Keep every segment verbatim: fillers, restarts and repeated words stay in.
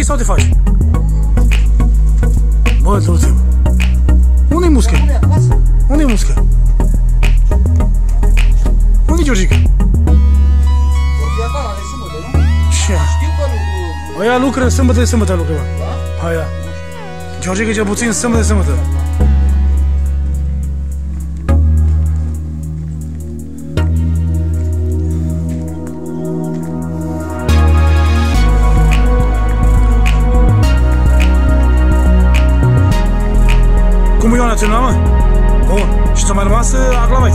muschii sau te faci? Bă, du-te. Unde-i muschii? Unde-i muschii? Unde-i Georgica? Ce? Aia lucră sâmbătă de sâmbătă lucră, bă. Aia. Georgica cel puțin sâmbătă de sâmbătă. Cum e Ioana, ți-o mă? Bun. Și ți-a mai rămas aclamați.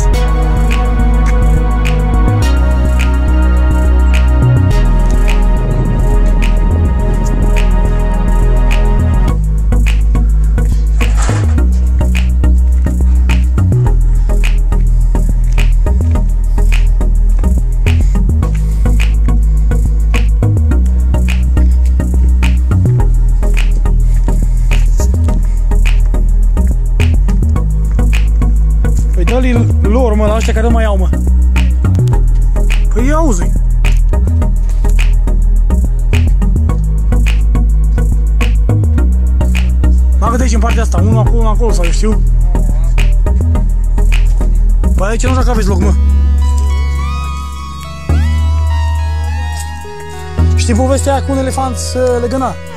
Dă-li lor, mă, la ăștia care nu mai au, mă. Păi ia auzi. Bagă de aici în partea asta, unul acolo, unul acolo, sau eu știu. Păi aici nu știu că aveți loc, mă. Știi povestea aia cu un elefant legăna?